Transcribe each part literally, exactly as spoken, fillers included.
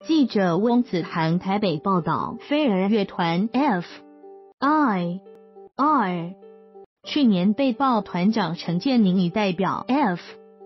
记者翁子涵台北报道，飞儿乐团 F I R 去年被曝团长陈建宁已代表 F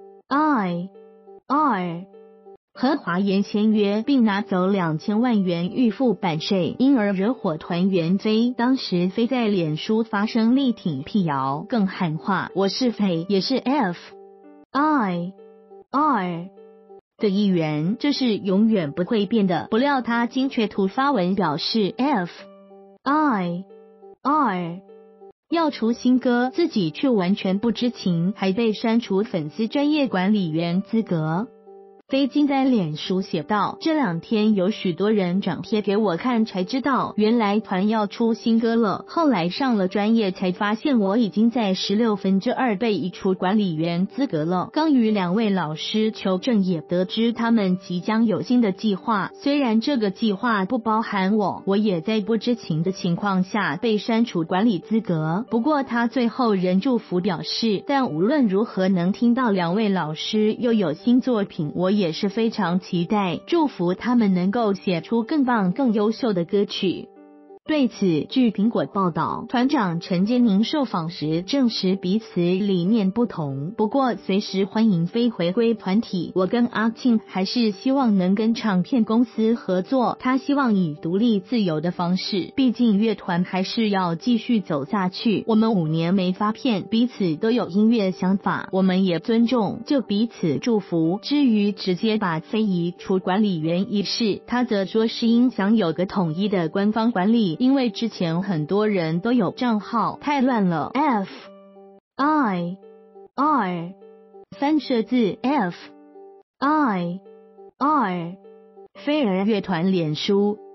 I R 和华研签约，并拿走两千万元预付版税，因而惹火团员飞。当时飞在脸书发声力挺辟谣，更喊话我是飞也是 F I R 的一员，这是永远不会变的。不料他精确图发文表示 F I R 要出新歌，自己却完全不知情，还被删除粉丝专业管理员资格。飞竟在脸书写道，这两天有许多人转贴给我看，才知道原来团要出新歌了，后来上了专业才发现我已经在十六分之二被移除管理员资格了。刚与两位老师求证，也得知他们即将有新的计划，虽然这个计划不包含我，我也在不知情的情况下被删除管理资格。不过他最后仍祝福表示，但无论如何能听到两位老师又有新作品，我也是非常期待，祝福他们能够写出更棒更优秀的歌曲。对此，据苹果报道，团长陈建宁受访时证实彼此理念不同，不过随时欢迎飞回归团体。我跟阿庆还是希望能跟唱片公司合作，他希望以独立自由的方式，毕竟乐团还是要继续走下去。我们五年没发片，彼此都有音乐想法，我们也尊重，就彼此祝福。至于直接把飞移除管理员一事，他则说是因想有个统一的官方管理，因为之前很多人都有账号，太乱了。 F I R 翻设字 F I R 飞儿乐团脸书